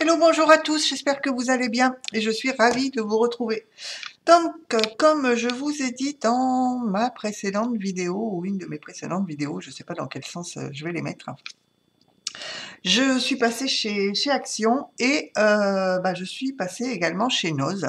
Hello, bonjour à tous, j'espère que vous allez bien et je suis ravie de vous retrouver. Donc, comme je vous ai dit dans ma précédente vidéo, ou une de mes précédentes vidéos, je ne sais pas dans quel sens je vais les mettre, je suis passée chez Action et je suis passée également chez Noz.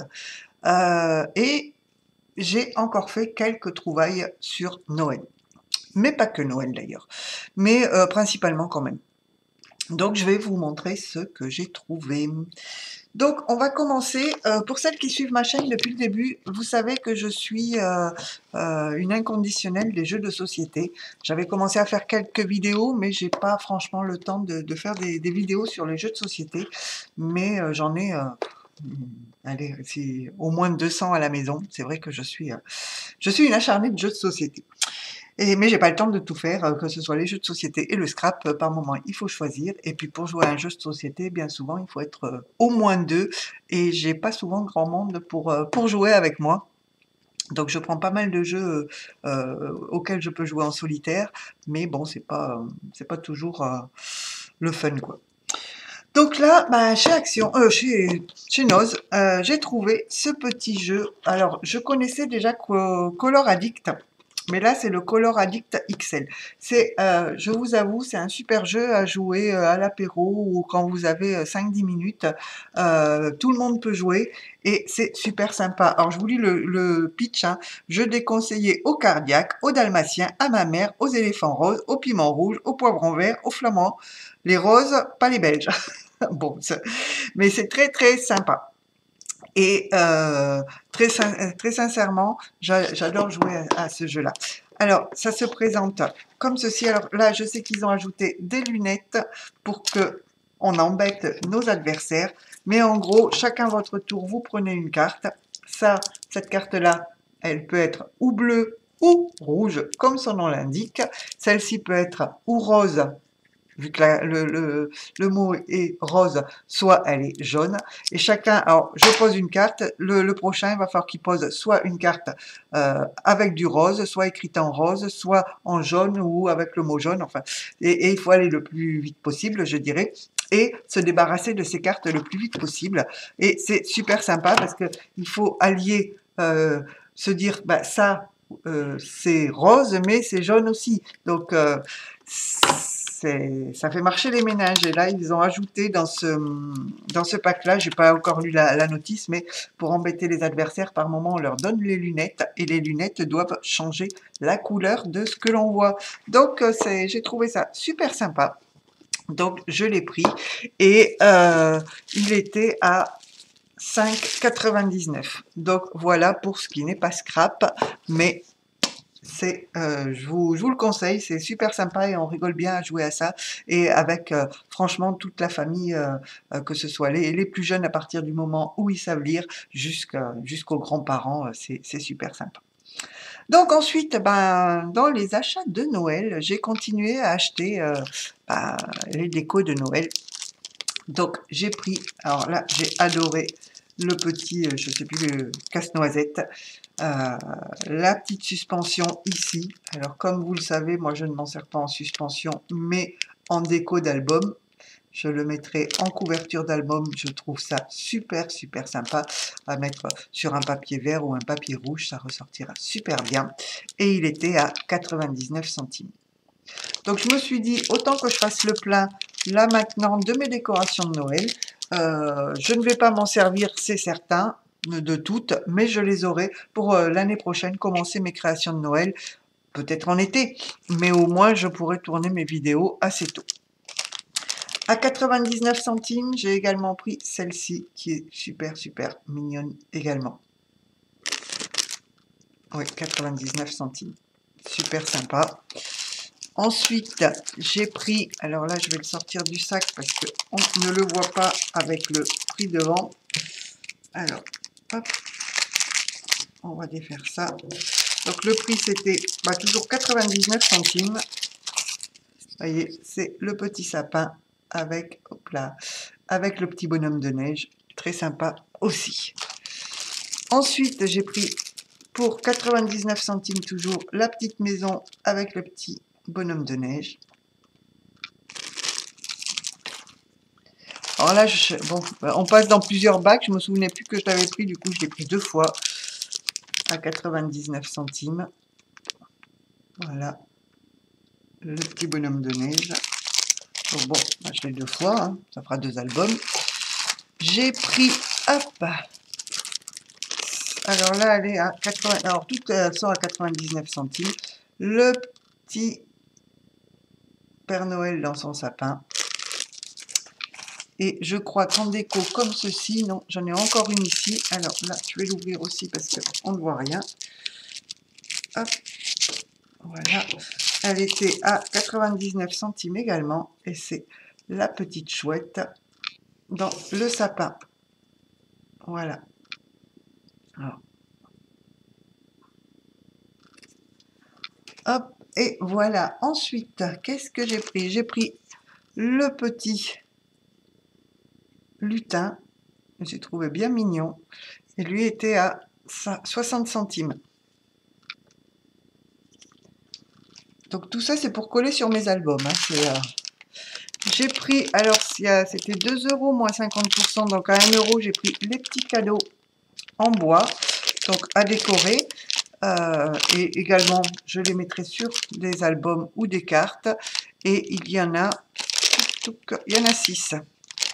Et j'ai encore fait quelques trouvailles sur Noël. Mais pas que Noël d'ailleurs, mais principalement quand même. Donc, je vais vous montrer ce que j'ai trouvé. Donc, on va commencer. Pour celles qui suivent ma chaîne depuis le début, vous savez que je suis une inconditionnelle des jeux de société. J'avais commencé à faire quelques vidéos, mais j'ai pas franchement le temps de faire des vidéos sur les jeux de société. Mais j'en ai, allez, c'est au moins 200 à la maison. C'est vrai que je suis une acharnée de jeux de société. Mais j'ai pas le temps de tout faire, que ce soit les jeux de société et le scrap, par moment, il faut choisir. Et puis pour jouer à un jeu de société, bien souvent, il faut être au moins deux. Et j'ai pas souvent grand monde pour jouer avec moi. Donc je prends pas mal de jeux auxquels je peux jouer en solitaire, mais bon, c'est pas toujours le fun, quoi. Donc là, chez Action, chez Noz, j'ai trouvé ce petit jeu. Alors, je connaissais déjà Color Addict, mais là, c'est le Color Addict XL. Je vous avoue, c'est un super jeu à jouer à l'apéro ou quand vous avez 5-10 minutes. Tout le monde peut jouer et c'est super sympa. Alors, je vous lis le pitch, hein. Je déconseillais aux cardiaques, aux dalmatiens, à ma mère, aux éléphants roses, aux piments rouges, aux poivrons verts, aux flamands. Les roses, pas les belges. Bon, mais c'est très très sympa. Et très sincèrement, j'adore jouer à ce jeu-là. Alors, ça se présente comme ceci. Alors là, je sais qu'ils ont ajouté des lunettes pour que on embête nos adversaires. Mais en gros, chacun votre tour, vous prenez une carte. Cette carte-là, elle peut être ou bleue ou rouge, comme son nom l'indique. Celle-ci peut être ou rose, vu que le mot est rose, soit elle est jaune. Et chacun, alors je pose une carte, le prochain, il va falloir qu'il pose soit une carte avec du rose, soit écrite en rose, soit en jaune ou avec le mot jaune, enfin. Et il faut aller le plus vite possible, je dirais, et se débarrasser de ces cartes le plus vite possible. Et c'est super sympa parce que il faut allier, se dire, ça, c'est rose, mais c'est jaune aussi. Donc, ça fait marcher les ménages. Et là, ils ont ajouté dans ce pack-là, j'ai pas encore lu la notice, mais pour embêter les adversaires, par moment, on leur donne les lunettes et les lunettes doivent changer la couleur de ce que l'on voit. Donc, j'ai trouvé ça super sympa. Donc, je l'ai pris et il était à 5,99. Donc, voilà pour ce qui n'est pas scrap, mais je vous le conseille, c'est super sympa et on rigole bien à jouer à ça. Et avec franchement toute la famille, que ce soit les plus jeunes à partir du moment où ils savent lire, jusqu'aux grands-parents, c'est super sympa. Donc ensuite, dans les achats de Noël, j'ai continué à acheter les décos de Noël. Donc j'ai pris, alors là j'ai adoré le petit, je sais plus, le casse-noisette, la petite suspension ici. Alors comme vous le savez, moi je ne m'en sers pas en suspension, mais en déco d'album. Je le mettrai en couverture d'album, je trouve ça super super sympa à mettre sur un papier vert ou un papier rouge, ça ressortira super bien. Et il était à 99 centimes. Donc je me suis dit, autant que je fasse le plein là maintenant de mes décorations de Noël. Je ne vais pas m'en servir, c'est certain, de toutes, mais je les aurai pour l'année prochaine commencer mes créations de Noël, peut-être en été, mais au moins je pourrai tourner mes vidéos assez tôt. À 99 centimes, j'ai également pris celle-ci qui est super super mignonne également. Oui, 99 centimes. Super sympa. Ensuite, j'ai pris, alors là je vais le sortir du sac parce qu'on ne le voit pas avec le prix devant. Alors, hop, on va défaire ça. Donc le prix c'était toujours 99 centimes. Vous voyez, c'est le petit sapin avec, hop là, avec le petit bonhomme de neige. Très sympa aussi. Ensuite, j'ai pris pour 99 centimes toujours la petite maison avec le petit bonhomme de neige. Alors là, bon, on passe dans plusieurs bacs. Je me souvenais plus que je l'avais pris. Du coup, je l'ai pris 2 fois à 99 centimes. Voilà. Le petit bonhomme de neige. Donc bon, je l'ai 2 fois. Hein. Ça fera 2 albums. J'ai pris... Hop. Alors là, elle est à 80... Alors, toutes sont à 99 centimes. Le petit Père Noël dans son sapin. Et je crois qu'en déco comme ceci, non, j'en ai encore une ici. Alors là, je vais l'ouvrir aussi parce qu'on ne voit rien. Hop, voilà. Elle était à 99 centimes également. Et c'est la petite chouette dans le sapin. Voilà. Alors. Hop, et voilà. Ensuite, qu'est-ce que j'ai pris? J'ai pris le petit lutin. J'ai trouvé bien mignon. Et lui était à 60 centimes. Donc tout ça, c'est pour coller sur mes albums. Hein. J'ai pris, alors c'était 2 € moins 50%, donc à 1 €, j'ai pris les petits cadeaux en bois, donc à décorer. Et également, je les mettrai sur des albums ou des cartes. Et il y en a 6.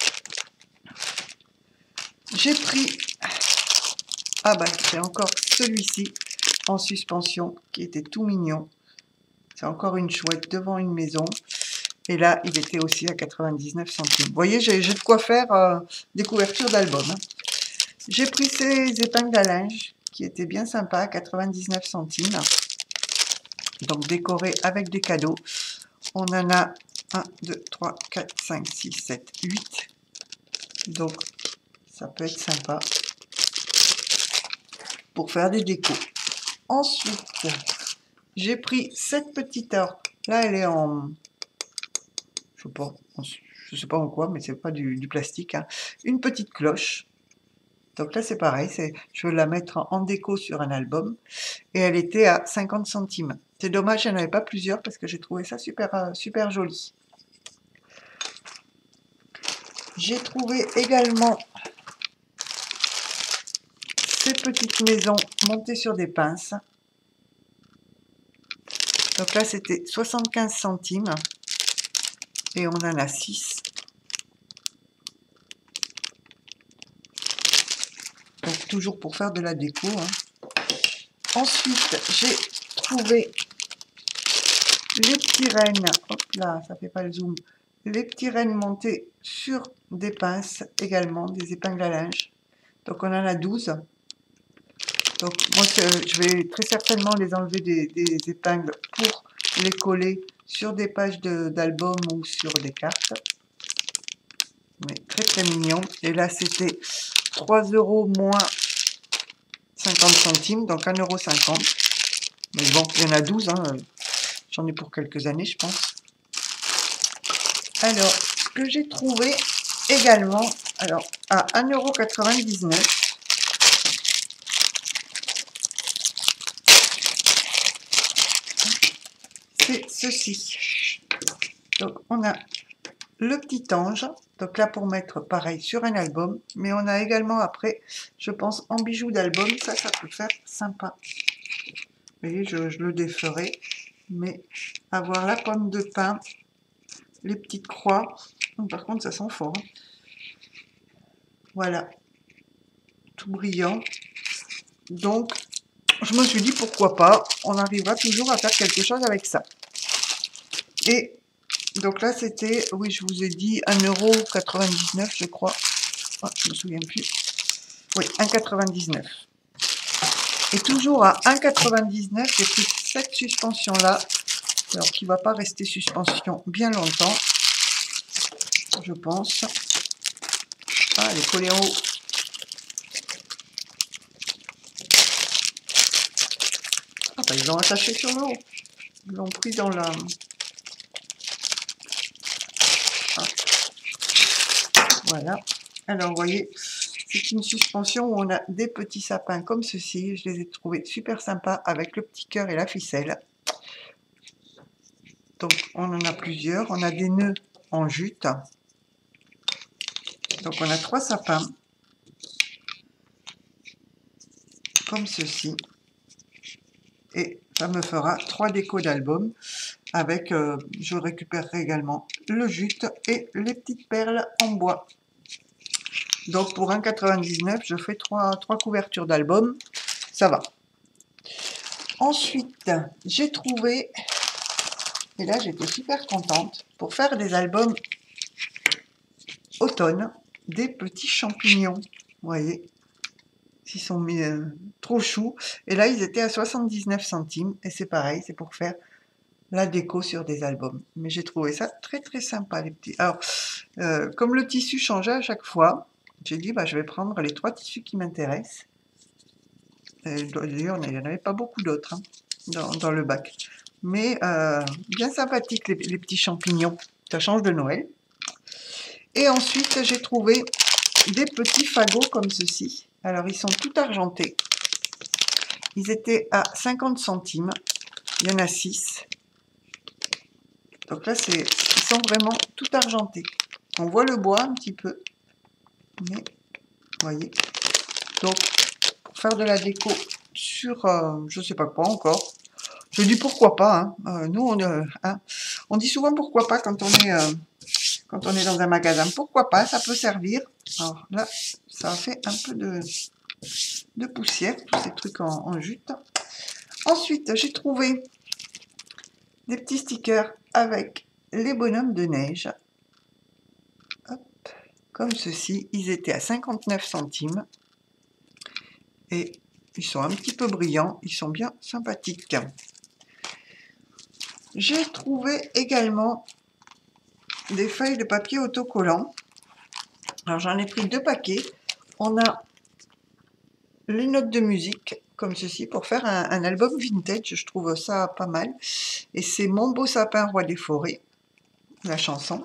J'ai pris, c'est encore celui-ci en suspension qui était tout mignon. C'est encore une chouette devant une maison. Et là, il était aussi à 99 centimes. Vous voyez, j'ai de quoi faire des couvertures d'albums. Hein. J'ai pris ces épingles à linge qui étaient bien sympas, à 99 centimes. Donc décorées avec des cadeaux. On en a 1, 2, 3, 4, 5, 6, 7, 8. Donc ça peut être sympa pour faire des décos. Ensuite, j'ai pris cette petite or. Là, elle est en... je sais pas en quoi, mais c'est pas du plastique. Hein. Une petite cloche. Donc là, c'est pareil. Je veux la mettre en déco sur un album. Et elle était à 50 centimes. C'est dommage, il n'y en avait pas plusieurs parce que j'ai trouvé ça super joli. J'ai trouvé également ces petites maisons montées sur des pinces. Donc là, c'était 75 centimes. Et on en a 6. Donc toujours pour faire de la déco. Hein. Ensuite, j'ai trouvé les petits rennes. Hop là, ça fait pas le zoom. Les petits rennes montés sur des pinces également, des épingles à linge. Donc on en a 12. Donc moi, je vais très certainement les enlever des épingles pour les coller sur des pages d'albums ou sur des cartes. Mais très mignon. Et là, c'était 3 € moins 50 centimes, donc 1,50 €. Mais bon, il y en a 12, hein. J'en ai pour quelques années, je pense. Alors, ce que j'ai trouvé également, alors à 1,99 €, c'est ceci. Donc, on a le petit ange. Donc là, pour mettre pareil sur un album. Mais on a également après, je pense, en bijoux d'album. Ça peut faire sympa. Vous voyez, je le déferai. Mais avoir la pomme de pin, les petites croix. Par contre, ça sent fort. Hein. Voilà. Tout brillant. Donc, je me suis dit, pourquoi pas. On arrivera toujours à faire quelque chose avec ça. Et donc là, c'était, oui, je vous ai dit 1,99 €, je crois. Oh, je me souviens plus. Oui, 1,99 €. Et toujours à 1,99 €, j'ai pris cette suspension-là. Alors, qui ne va pas rester suspension bien longtemps, je pense. Ah, elle est collée en haut. Ah, bah, ils l'ont attaché sur le haut. Ils l'ont pris dans la... Ah. Voilà. Alors, vous voyez, c'est une suspension où on a des petits sapins comme ceci. Je les ai trouvés super sympas avec le petit cœur et la ficelle. Donc, on en a plusieurs. On a des nœuds en jute. Donc on a 3 sapins, comme ceci. Et ça me fera 3 décos d'album avec, je récupérerai également le jute et les petites perles en bois. Donc pour 1,99 €, je fais 3 couvertures d'album, ça va. Ensuite, j'ai trouvé, et là j'étais super contente, pour faire des albums automne, des petits champignons. Vous voyez, ils sont mis trop choux. Et là, ils étaient à 79 centimes. Et c'est pareil, c'est pour faire la déco sur des albums. Mais j'ai trouvé ça très très sympa, les petits. Alors, comme le tissu changeait à chaque fois, j'ai dit, bah, je vais prendre les 3 tissus qui m'intéressent. D'ailleurs, il n'y en avait pas beaucoup d'autres hein, dans le bac. Mais bien sympathique, les petits champignons. Ça change de Noël. Et ensuite, j'ai trouvé des petits fagots comme ceci. Alors, ils sont tout argentés. Ils étaient à 50 centimes. Il y en a 6. Donc là, ils sont vraiment tout argentés. On voit le bois un petit peu. Mais, vous voyez. Donc, pour faire de la déco sur, je ne sais pas quoi encore. Je dis pourquoi pas. Hein. Nous, on dit souvent pourquoi pas quand on est dans un magasin. Pourquoi pas, ça peut servir. Alors là, ça a fait un peu de poussière, tous ces trucs en jute. Ensuite, j'ai trouvé des petits stickers avec les bonhommes de neige. Hop, comme ceci. Ils étaient à 59 centimes. Et ils sont un petit peu brillants. Ils sont bien sympathiques. J'ai trouvé également des feuilles de papier autocollant. Alors j'en ai pris 2 paquets. On a les notes de musique, comme ceci, pour faire un album vintage. Je trouve ça pas mal. Et c'est Mon beau sapin, roi des forêts, la chanson.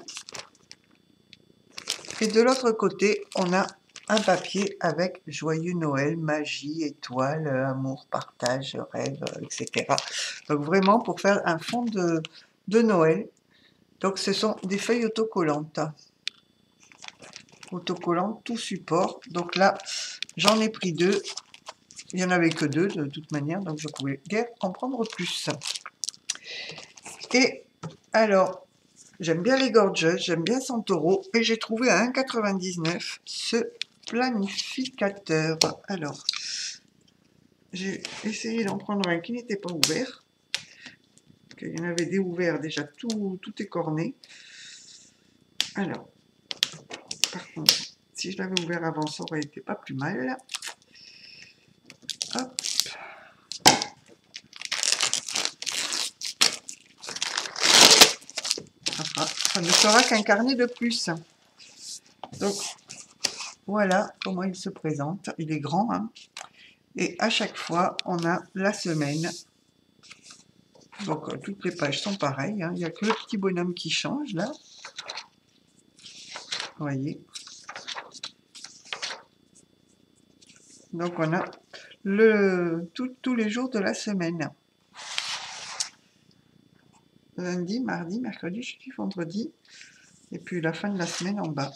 Et de l'autre côté, on a un papier avec Joyeux Noël, magie, étoile, amour, partage, rêve, etc. Donc vraiment pour faire un fond de Noël. Donc ce sont des feuilles autocollantes. Autocollantes, tout support. Donc là, j'en ai pris 2. Il n'y en avait que 2 de toute manière, donc je pouvais guère en prendre plus. Et alors, j'aime bien les Gorgeous, j'aime bien Santoro, et j'ai trouvé à 1,99 € ce planificateur. Alors, j'ai essayé d'en prendre un qui n'était pas ouvert. Il y en avait des ouverts déjà, tout écorné. Alors, par contre, si je l'avais ouvert avant, ça aurait été pas plus mal. Hop. Ça ne sera qu'un carnet de plus. Donc, voilà comment il se présente. Il est grand, hein. Et à chaque fois, on a la semaine. Donc, toutes les pages sont pareilles. Hein. Il n'y a que le petit bonhomme qui change, là. Vous voyez. Donc, on a tous les jours de la semaine. Lundi, mardi, mercredi, jeudi, vendredi. Et puis la fin de la semaine en bas.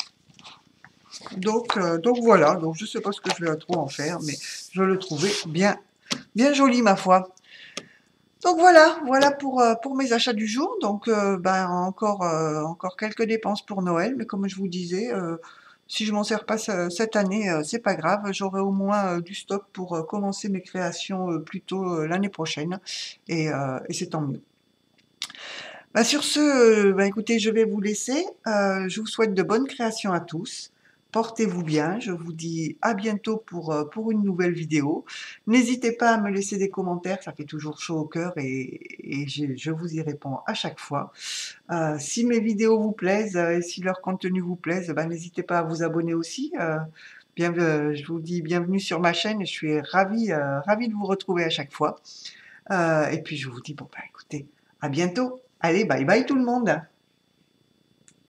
Donc voilà. Donc, je ne sais pas ce que je vais trop en faire, mais je le trouvais bien joli, ma foi. Donc voilà pour mes achats du jour. Donc encore quelques dépenses pour Noël, mais comme je vous disais, si je m'en sers pas cette année, c'est pas grave, j'aurai au moins du stock pour commencer mes créations plus tôt l'année prochaine, et c'est tant mieux. Bah, sur ce, écoutez, je vais vous laisser. Je vous souhaite de bonnes créations à tous. Portez-vous bien, je vous dis à bientôt pour une nouvelle vidéo. N'hésitez pas à me laisser des commentaires, ça fait toujours chaud au cœur, et je vous y réponds à chaque fois. Si mes vidéos vous plaisent et si leur contenu vous plaise, n'hésitez pas à vous abonner aussi. Je vous dis bienvenue sur ma chaîne et je suis ravie de vous retrouver à chaque fois. Et puis je vous dis, écoutez, à bientôt. Allez, bye bye tout le monde!